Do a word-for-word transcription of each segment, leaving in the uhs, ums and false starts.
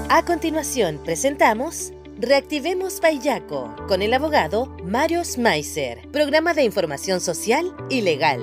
A continuación presentamos Reactivemos Paillaco con el abogado Mario Schmeisser, programa de información social y legal.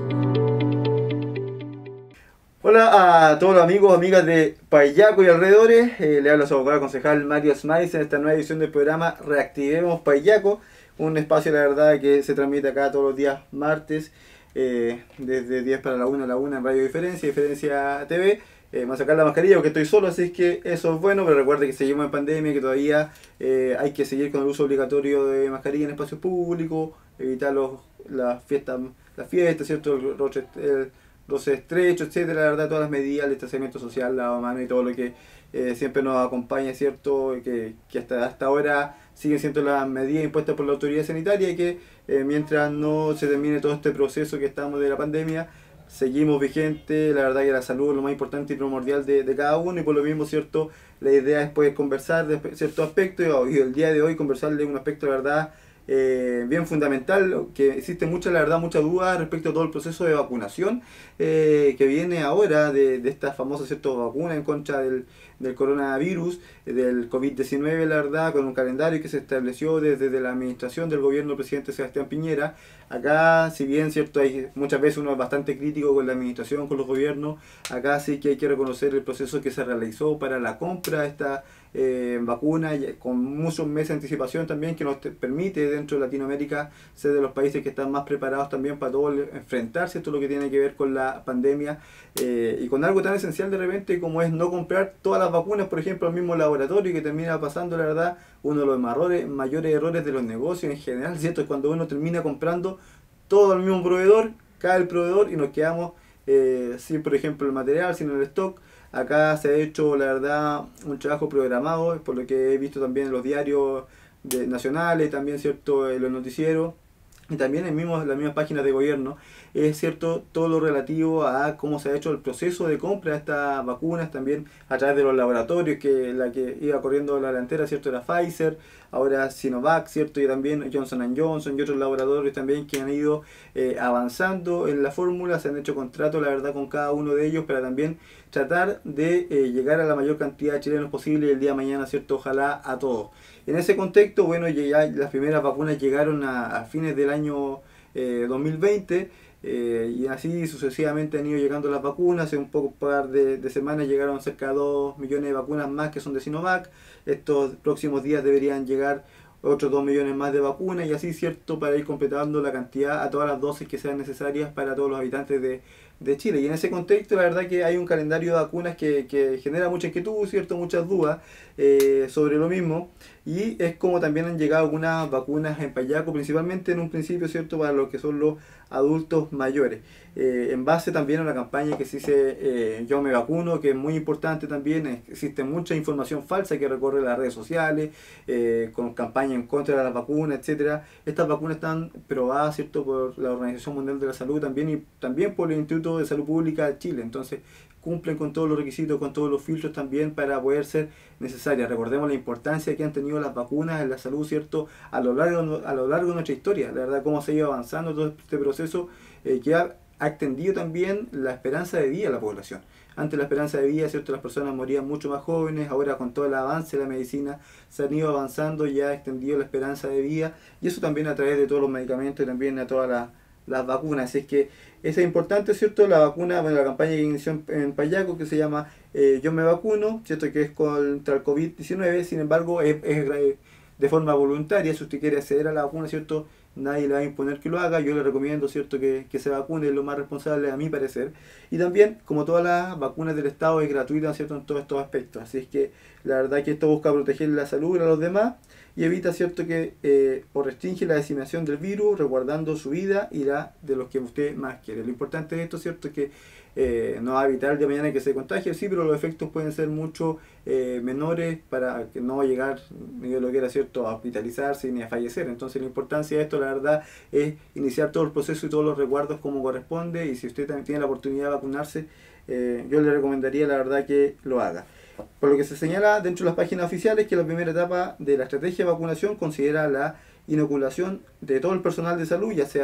Hola a todos los amigos, amigas de Paillaco y alrededores. Eh, le habla su abogado concejal Mario Schmeisser en esta nueva edición del programa Reactivemos Paillaco, un espacio, la verdad, que se transmite acá todos los días martes, eh, desde diez para la una a la una en Radio Diferencia, Diferencia T V. Eh, me voy a sacar la mascarilla porque estoy solo, así es que eso es bueno, pero recuerde que seguimos en pandemia, que todavía eh, hay que seguir con el uso obligatorio de mascarilla en espacios públicos, evitar los, las fiestas, las fiestas, ¿cierto? El roce, el roce estrecho, etcétera, la verdad, todas las medidas, el distanciamiento social, lavado de mano y todo lo que eh, siempre nos acompaña, ¿cierto? Que, que hasta, hasta ahora siguen siendo las medidas impuestas por la autoridad sanitaria y que eh, mientras no se termine todo este proceso que estamos de la pandemia, seguimos vigentes. La verdad que la salud es lo más importante y primordial de, de cada uno, y por lo mismo, ¿cierto? La idea es poder conversar de ciertos aspectos, y el día de hoy conversar de un aspecto, la verdad, eh, bien fundamental, que existe mucha, la verdad, mucha duda respecto a todo el proceso de vacunación eh, que viene ahora de, de esta famosa, ¿cierto?, vacuna en contra del, del coronavirus, del COVID diecinueve, la verdad, con un calendario que se estableció desde, desde la administración del gobierno del presidente Sebastián Piñera. Acá, si bien, cierto, hay muchas veces uno es bastante crítico con la administración, con los gobiernos, acá sí que hay que reconocer el proceso que se realizó para la compra de esta eh, vacuna, con muchos meses de anticipación también, que nos permite dentro de Latinoamérica ser de los países que están más preparados también para todo enfrentarse esto, lo que tiene que ver con la pandemia, eh, y con algo tan esencial de repente como es no comprar todas las vacunas, por ejemplo, al mismo laboratorio, que termina pasando, la verdad, uno de los mayores, mayores errores de los negocios en general, ¿cierto? Es cuando uno termina comprando todo al mismo proveedor, cae el proveedor y nos quedamos eh, sin, por ejemplo, el material, sin el stock. Acá se ha hecho, la verdad, un trabajo programado, por lo que he visto también en los diarios de, nacionales, también, ¿cierto?, en los noticieros, y también en mismo, las mismas páginas de gobierno, es cierto todo lo relativo a cómo se ha hecho el proceso de compra de estas vacunas, también a través de los laboratorios, que la que iba corriendo la delantera, cierto, era Pfizer, ahora Sinovac, cierto, y también Johnson and Johnson y otros laboratorios también que han ido eh, avanzando en la fórmula. Se han hecho contratos, la verdad, con cada uno de ellos para también tratar de eh, llegar a la mayor cantidad de chilenos posible el día de mañana, cierto, ojalá a todos. En ese contexto, bueno, ya las primeras vacunas llegaron a, a fines del año eh, dos mil veinte, eh, y así sucesivamente han ido llegando las vacunas. Hace un poco par de, de semanas llegaron cerca de dos millones de vacunas más que son de Sinovac. Estos próximos días deberían llegar otros dos millones más de vacunas, y así, cierto, para ir completando la cantidad a todas las dosis que sean necesarias para todos los habitantes de, de Chile. Y en ese contexto, la verdad que hay un calendario de vacunas que, que genera mucha inquietud, cierto, muchas dudas eh, sobre lo mismo, y es como también han llegado algunas vacunas en Paillaco, principalmente en un principio, cierto, para lo que son los adultos mayores, eh, en base también a una campaña que se dice eh, Yo me vacuno, que es muy importante también. Existe mucha información falsa que recorre las redes sociales, eh, con campañas en contra de las vacunas, etcétera. Estas vacunas están probadas, cierto, por la Organización Mundial de la Salud también, y también por el Instituto de Salud Pública de Chile. Entonces cumplen con todos los requisitos, con todos los filtros también para poder ser necesarias. Recordemos la importancia que han tenido las vacunas en la salud, cierto, a lo largo, a lo largo de nuestra historia. La verdad, cómo se ha ido avanzando todo este proceso, eh, que ha, ha extendido también la esperanza de vida a la población. Antes la esperanza de vida, cierto, las personas morían mucho más jóvenes. Ahora, con todo el avance de la medicina, se han ido avanzando y ha extendido la esperanza de vida, y eso también a través de todos los medicamentos y también a todas las las vacunas. Así es que eso es importante, ¿cierto? La vacuna, bueno, la campaña que inició en, en Paillaco, que se llama eh, Yo me vacuno, ¿cierto?, que es contra el COVID diecinueve. Sin embargo, es, es de forma voluntaria. Si usted quiere acceder a la vacuna, ¿cierto?, nadie le va a imponer que lo haga. Yo le recomiendo, ¿cierto?, que, que se vacune, es lo más responsable a mi parecer. Y también, como todas las vacunas del Estado, es gratuita, ¿cierto?, en todos estos aspectos. Así es que la verdad que esto busca proteger la salud a los demás y evita, ¿cierto?, que eh, o restringe la diseminación del virus, resguardando su vida y la de los que usted más quiere. Lo importante de esto, ¿cierto?, es que eh, no va a evitar el día de mañana que se contagie, sí, pero los efectos pueden ser mucho eh, menores, para que no llegar, ni Dios lo quiera, ¿cierto?, a hospitalizarse ni a fallecer. Entonces la importancia de esto, la verdad, es iniciar todo el proceso y todos los resguardos como corresponde, y si usted también tiene la oportunidad de vacunarse, eh, yo le recomendaría, la verdad, que lo haga. Por lo que se señala dentro de las páginas oficiales, que la primera etapa de la estrategia de vacunación considera la inoculación de todo el personal de salud, ya sea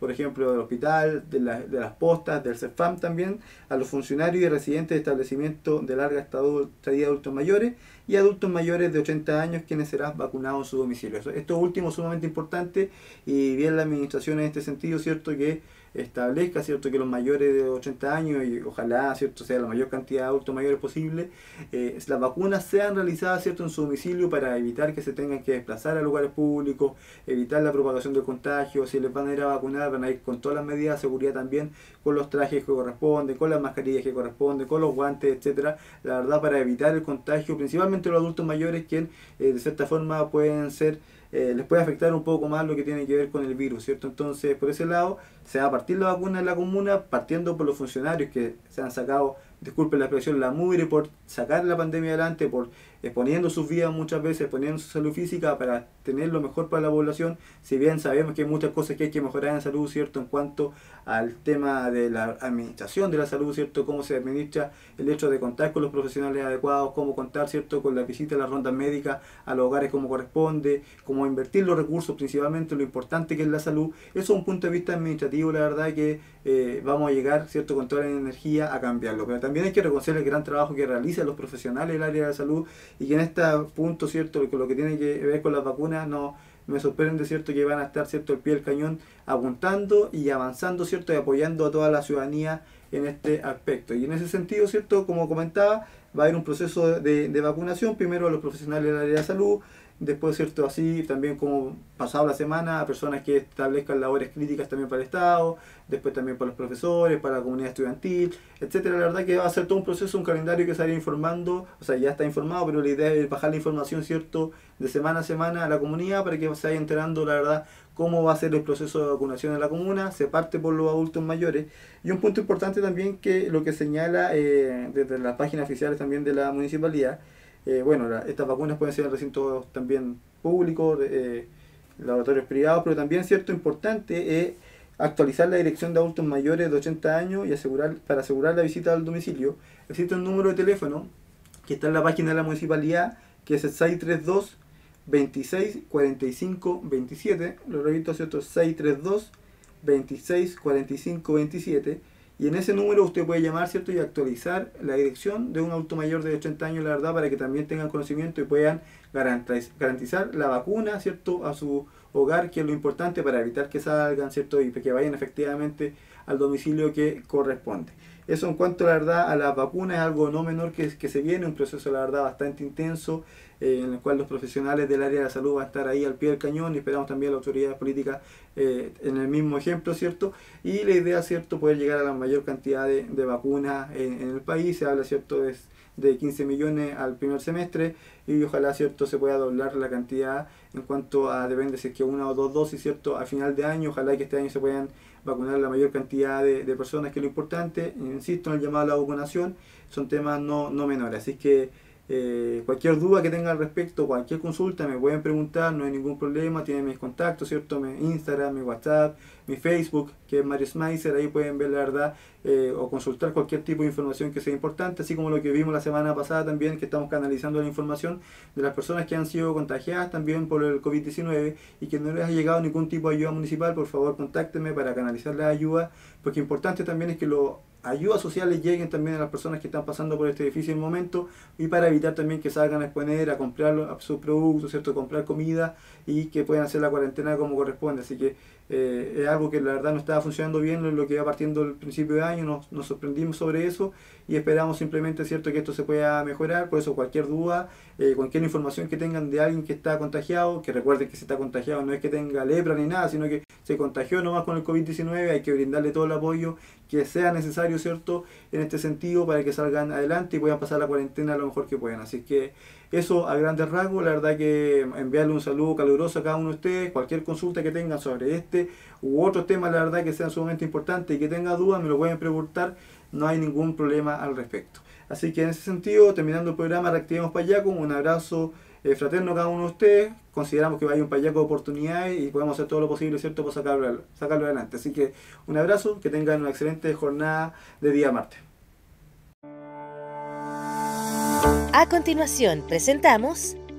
por ejemplo, del hospital, de, la, de las postas, del CEFAM también, a los funcionarios y residentes de establecimientos de larga estadía de adultos mayores y adultos mayores de ochenta años quienes serán vacunados en su domicilio. Esto último es sumamente importante y bien la administración en este sentido, ¿cierto?, que establezca, ¿cierto?, que los mayores de ochenta años y ojalá, ¿cierto?, sea la mayor cantidad de adultos mayores posible, eh, las vacunas sean realizadas, ¿cierto?, en su domicilio para evitar que se tengan que desplazar a lugares públicos, evitar la propagación del contagio. Si les van a ir a vacunar, van a ir con todas las medidas de seguridad también, con los trajes que corresponden, con las mascarillas que corresponden, con los guantes, etcétera. La verdad, para evitar el contagio, principalmente los adultos mayores, quienes eh, de cierta forma pueden ser Eh, les puede afectar un poco más lo que tiene que ver con el virus, ¿cierto? Entonces, por ese lado, se va a partir la vacuna en la comuna, partiendo por los funcionarios que se han sacado, disculpen la expresión, la mugre por sacar la pandemia adelante, por exponiendo sus vidas muchas veces, exponiendo su salud física para tener lo mejor para la población. Si bien sabemos que hay muchas cosas que hay que mejorar en salud, ¿cierto?, en cuanto al tema de la administración de la salud, ¿cierto?, cómo se administra el hecho de contar con los profesionales adecuados, cómo contar, ¿cierto?, con la visita a las rondas médicas a los hogares como corresponde, cómo invertir los recursos, principalmente lo importante que es la salud. Eso es un punto de vista administrativo, la verdad que eh, vamos a llegar, ¿cierto?, con toda la energía a cambiarlo. Pero también hay que reconocer el gran trabajo que realizan los profesionales del área de la salud y que en este punto, ¿cierto?, con lo que tiene que ver con las vacunas, no me sorprende, ¿cierto?, que van a estar, ¿cierto?, al pie del cañón apuntando y avanzando, ¿cierto?, y apoyando a toda la ciudadanía en este aspecto. Y en ese sentido, ¿cierto?, como comentaba, va a haber un proceso de, de vacunación, primero a los profesionales del área de salud, después, ¿cierto?, así también como pasado la semana a personas que establezcan labores críticas también para el Estado, después también para los profesores, para la comunidad estudiantil, etcétera. La verdad que va a ser todo un proceso, un calendario que se irá informando, o sea, ya está informado, pero la idea es bajar la información, ¿cierto?, de semana a semana a la comunidad para que se vaya enterando, la verdad, cómo va a ser el proceso de vacunación en la comuna. Se parte por los adultos mayores. Y un punto importante también que lo que señala eh, desde las páginas oficiales también de la municipalidad, Eh, bueno, la, estas vacunas pueden ser en recintos también públicos, eh, laboratorios privados, pero también, cierto, importante es eh, actualizar la dirección de adultos mayores de ochenta años y asegurar para asegurar la visita al domicilio. Existe un número de teléfono que está en la página de la municipalidad, que es el seis tres dos, veintiséis, cuarenta y cinco, veintisiete. Lo repito, ¿cierto? seis tres dos, veintiséis, cuarenta y cinco, veintisiete. Y en ese número usted puede llamar, ¿cierto?, y actualizar la dirección de un adulto mayor de ochenta años, la verdad, para que también tengan conocimiento y puedan garantizar la vacuna, ¿cierto?, a su hogar, que es lo importante para evitar que salgan, ¿cierto?, y que vayan efectivamente al domicilio que corresponde. Eso en cuanto, la verdad, a las vacunas, es algo no menor que, que se viene, un proceso, la verdad, bastante intenso, eh, en el cual los profesionales del área de la salud van a estar ahí al pie del cañón y esperamos también a las autoridades políticas eh, en el mismo ejemplo, ¿cierto? Y la idea, ¿cierto?, poder llegar a la mayor cantidad de, de vacunas en, en el país. Se habla, ¿cierto?, de, de quince millones al primer semestre y ojalá, ¿cierto?, se pueda doblar la cantidad en cuanto a, depende si es que una o dos dosis, ¿cierto?, a final de año. Ojalá que este año se puedan vacunar la mayor cantidad de, de personas, que es lo importante. Insisto en el llamado a la vacunación, son temas no, no menores, así que eh, cualquier duda que tengan al respecto, cualquier consulta, me pueden preguntar, no hay ningún problema. Tienen mis contactos, ¿cierto?, mi Instagram, mi WhatsApp, mi Facebook, que es Mario Smaiser. Ahí pueden ver la verdad eh, o consultar cualquier tipo de información que sea importante, así como lo que vimos la semana pasada también, que estamos canalizando la información de las personas que han sido contagiadas también por el COVID diecinueve y que no les ha llegado ningún tipo de ayuda municipal. Por favor, contáctenme para canalizar la ayuda, porque importante también es que los ayudas sociales lleguen también a las personas que están pasando por este difícil momento, y para evitar también que salgan a exponer, a comprar a sus productos, ¿cierto?, comprar comida, y que puedan hacer la cuarentena como corresponde. Así que eh, es algo que la verdad no estaba funcionando bien en lo que iba partiendo el principio de año. Nos, nos sorprendimos sobre eso y esperamos simplemente, ¿cierto?, que esto se pueda mejorar. Por eso, cualquier duda, eh, cualquier información que tengan de alguien que está contagiado, que recuerden que si está contagiado no es que tenga lepra ni nada, sino que se contagió nomás con el COVID diecinueve, hay que brindarle todo el apoyo que sea necesario, ¿cierto?, en este sentido, para que salgan adelante y puedan pasar la cuarentena lo mejor que puedan. Así que eso a grandes rasgos. La verdad que enviarle un saludo caluroso a cada uno de ustedes. Cualquier consulta que tengan sobre este u otros temas, la verdad que sean sumamente importantes y que tengan dudas, me lo pueden preguntar, no hay ningún problema al respecto. Así que en ese sentido, terminando el programa Reactivemos Payaco, un abrazo eh, fraterno a cada uno de ustedes. Consideramos que hay un Payaco de oportunidades y podemos hacer todo lo posible, ¿cierto?, para sacarlo, sacarlo adelante. Así que un abrazo, que tengan una excelente jornada de día martes. A continuación presentamos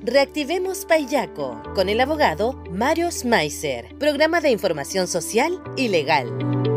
Reactivemos Paillaco con el abogado Mario Smaiser, programa de información social y legal.